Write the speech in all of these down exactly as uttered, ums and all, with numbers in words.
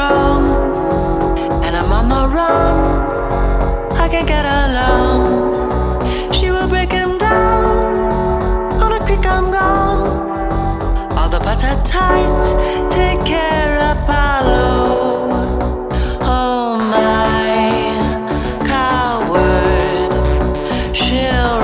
wrong, and I'm on the run. I can't get along. She will break him down. On a creek I'm gone. All the parts are tight. Take care, Apollo. Oh my coward, she'll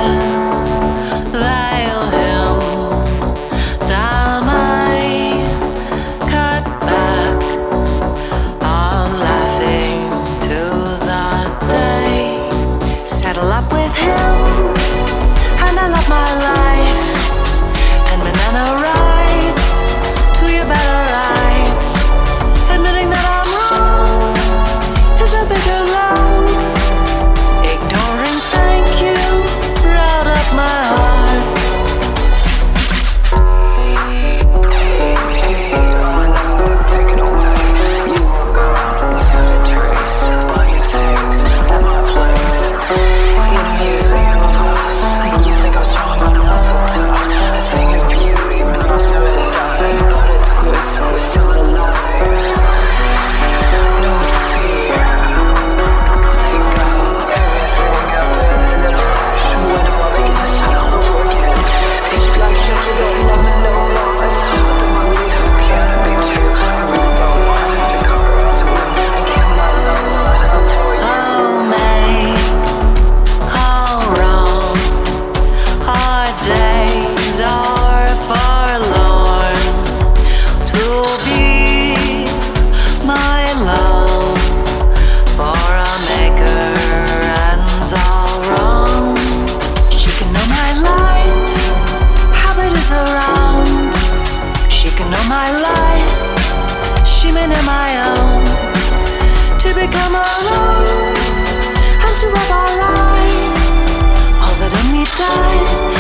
revile him. Damn, I cut back, all laughing to the day. Saddle up with him, and I love my life. And banana rides to your better eyes. Admitting that I'm wrong is a bigger load. Ignoring thank you brought up my heart. All now taken away. You were gone without a trace. All your things at my place. In a museum of us. You think I'm strong, but I'm not so tough. A thing of beauty blossom and died, but a twist was still alive. No fear. Let go. Everything happened in a flash. When do I begin to start all over again? Pitch black check, you don't love me no more. It's hard to believe, how can it be true? I really don't want to have to cover as a room and kill my love all I have for you. Oh, make all wrong. Our days are forlorn. To be my love, for a maker ends all wrong. She can know my light, habit is around. She can know my life, she may know my own. To become alone and to rub our eye, all that in me died